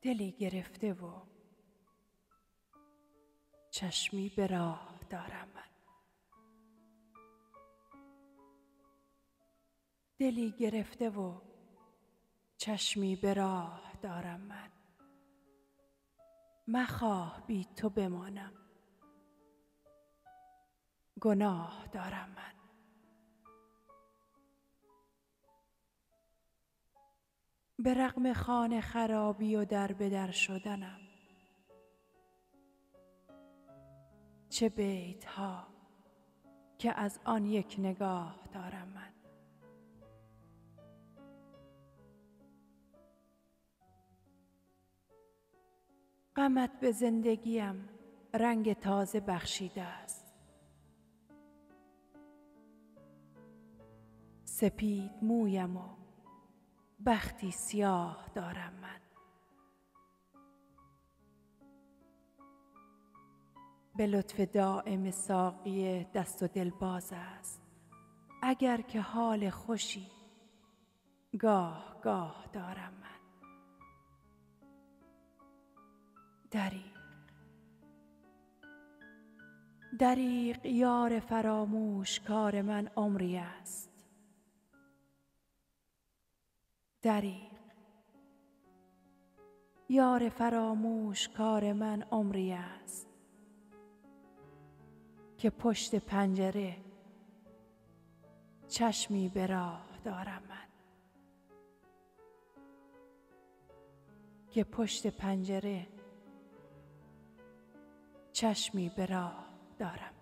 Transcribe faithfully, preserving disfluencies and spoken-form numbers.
دلی گرفته و چشمی به راه دارم من. دلی گرفته و چشمی به راه دارم من. مخواه بی تو بمانم، گناه دارم من. به رغم خانه خرابی و در به در شدنم، چه بیت ها که از آن یک نگاه دارم من. غمت به زندگیم رنگ تازه بخشیده است. سپید مویم و بختی سیاه دارم من. به لطف دائم ساقی دست و دل باز است، اگر که حال خوشی گاه گاه دارم من. دریغ دریغ یار فراموش کار من عمری است. دریغ یار فراموش کار من عمری است، که پشت پنجره چشمی به راه دارم من. که پشت پنجره چشمی به راه دارم.